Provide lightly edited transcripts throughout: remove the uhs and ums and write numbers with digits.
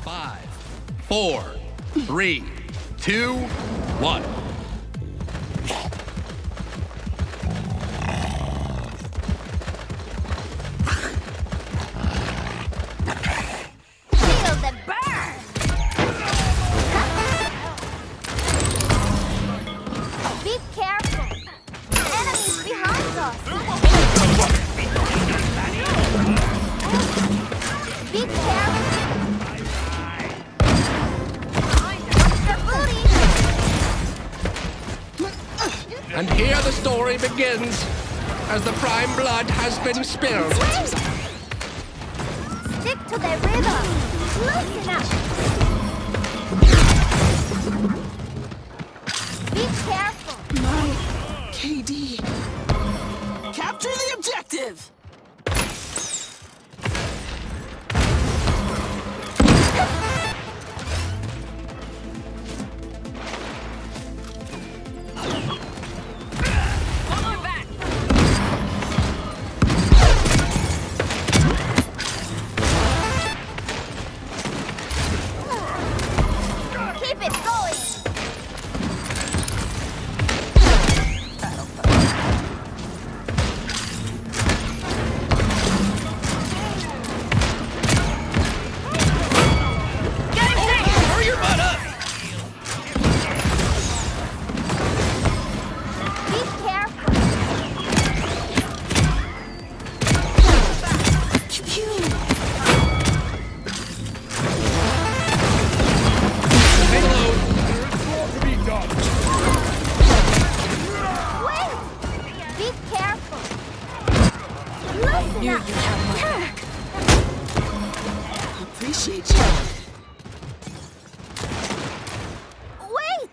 5, 4, 3, 2, 1. Feel the burn! Be careful! Enemies behind us! Be careful! And here the story begins, as the prime blood has been spilled. Stick to the rhythm! Loosen up! Be careful! My KD. Capture the objective! Keep it going! Hurry your butt up! Be careful! Payload. Wait! Be careful! Loosen Knew up! you'd have my back. Appreciate you. Wait!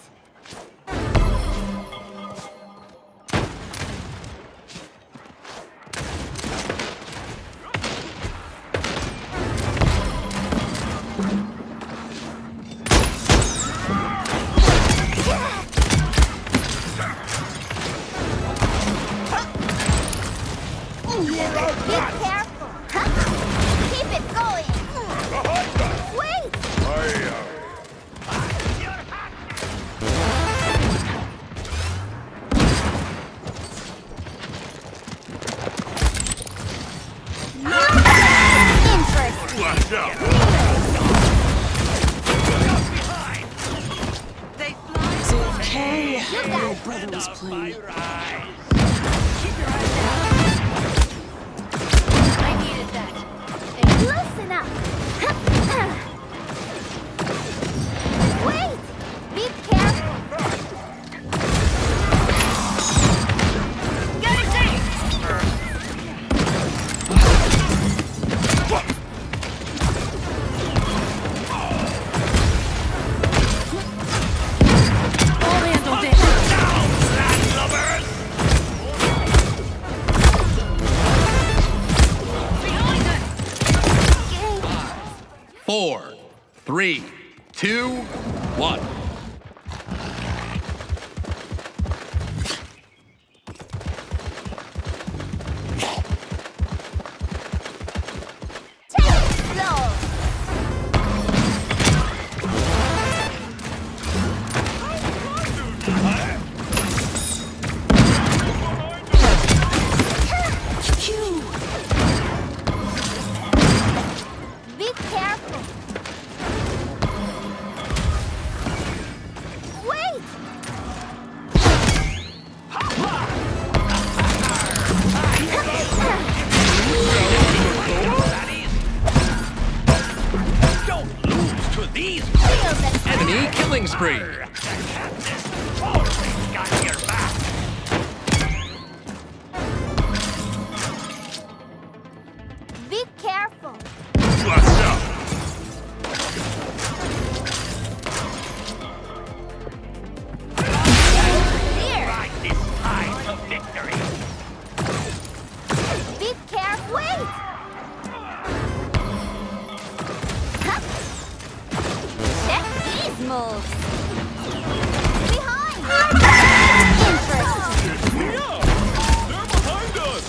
Be careful! Keep it going! Wait! Interesting! It's okay. Little brother was playing. I needed that. Listen up! Wait! Be careful! Get it I'll handle this. Four, 3, 2, 1. Take it slow! Be careful! Wait! Don't lose to these. Feel the Enemy killing spree. Be careful! Here! Be careful! Wait! Huh? Check these moves! Behind! Interesting! They're behind us!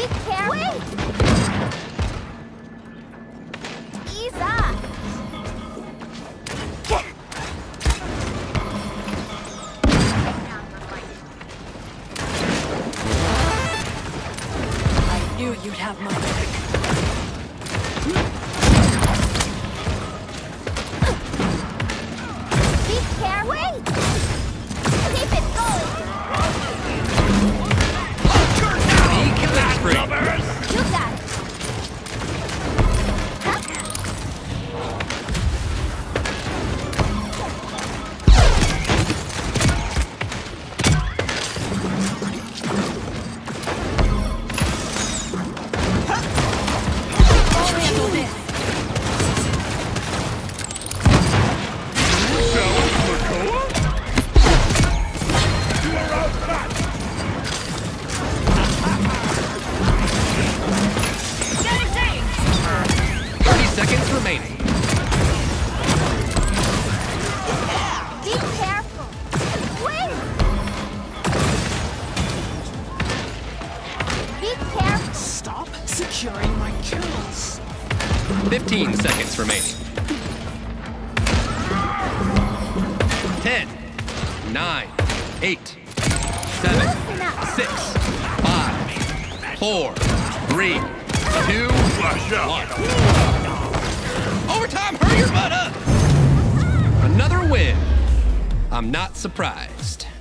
Be careful. Wait! Ease up. I knew you'd have my back. Be careful. Wait! Keep it going. That's free. You got it. I'll handle this. Getting saved. 30 seconds remaining. Be careful. Wait! Be careful. Stop securing my kills. 15 seconds remaining. 10, 9, 8, 7, Listen up. 6, 5, 4, 3, 2, 1. Overtime, hurry your butt up! Another win. I'm not surprised.